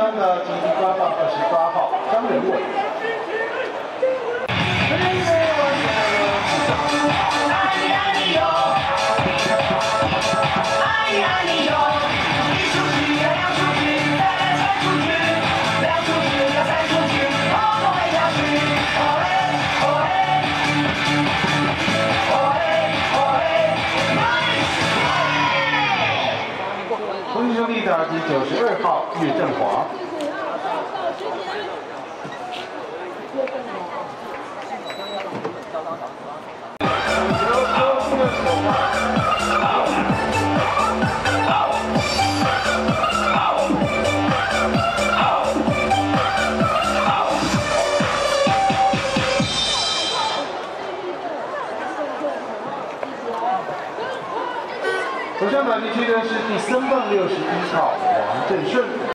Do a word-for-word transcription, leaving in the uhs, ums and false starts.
班的及第八棒二十八号张仁伟。中信兄弟打击九十二号岳振华。 首先打击区的是第三棒六十一号王振顺。